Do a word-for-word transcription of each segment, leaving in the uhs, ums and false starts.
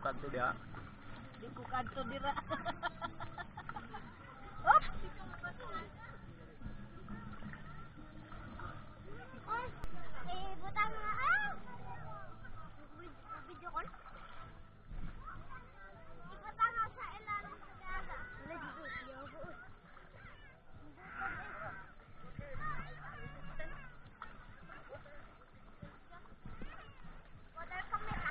kadto dia. Di ko kadto dira. Hop. Eh, butang na ah. Video call. Ibutang na sa ilalim sa daga. Let's go. Yo. Water camera.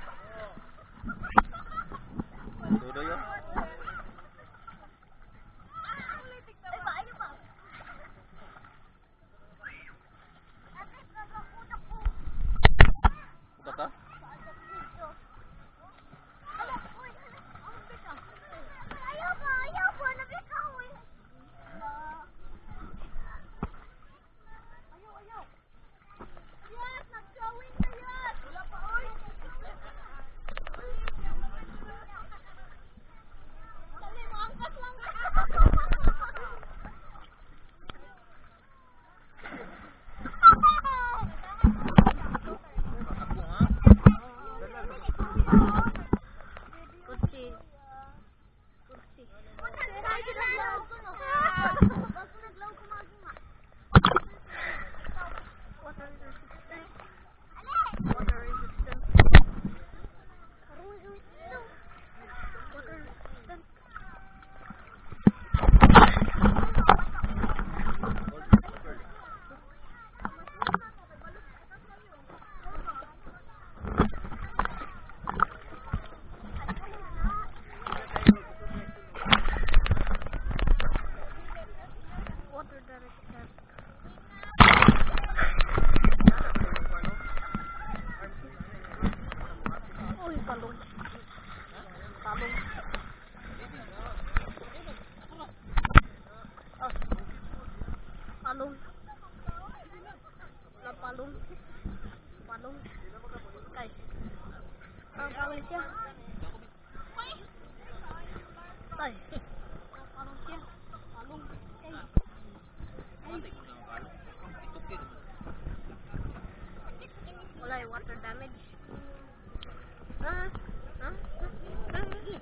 Tudo yo. Ay ba, ayo ba? Ate, kakakudak ko. Udah ka? Ayaw ba, ayaw ba, nabikaw eh. Ayaw, ayaw. Yes, nag-drawing na yan. Wala pa, oy. Dali mo, angkas lang. Kursi. Kursi. Water resistant. Water resistant. Water resistant. Water director. Uy, palong. Palong. Oh. Palong. Wala palong. Palong. Guys. Ang palong siya. Tay. Palong siya. Palong. Guys. Wala yung water damage. Ah, ah, ah, ah.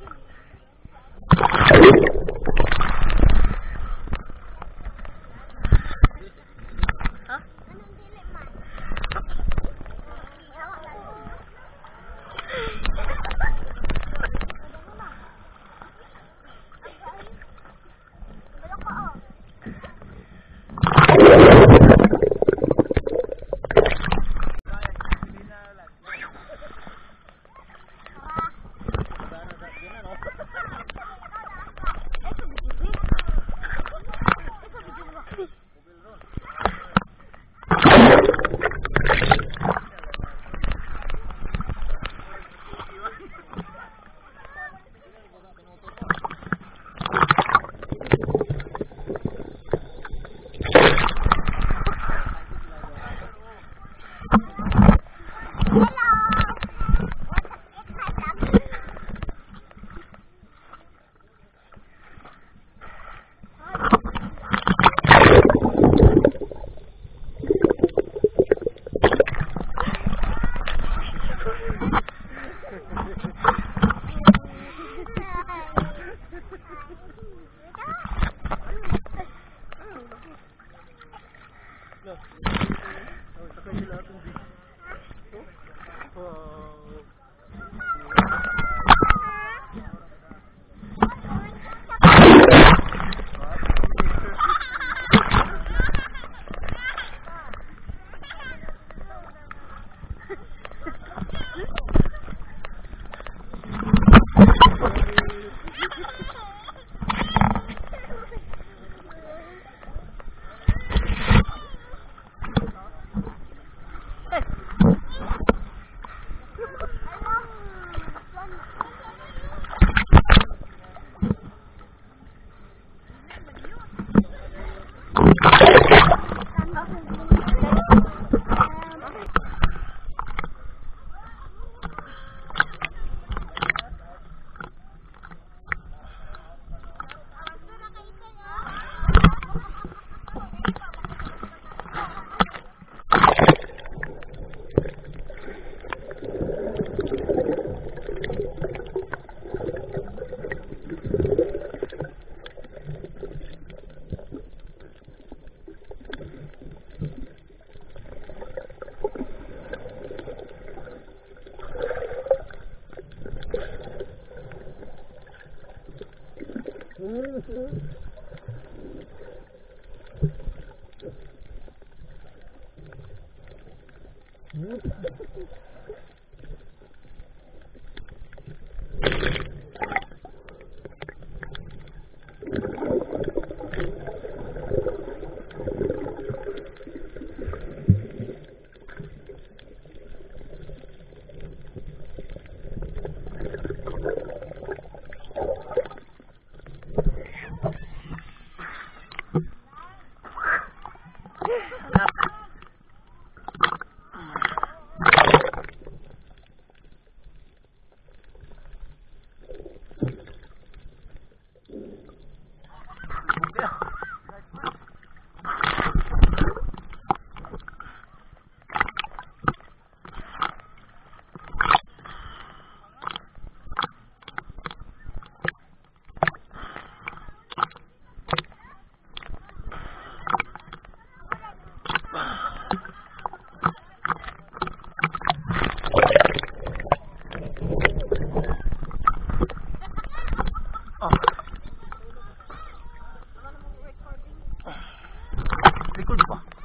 Ha? Anong dili man? Belok pa oh. Record pa.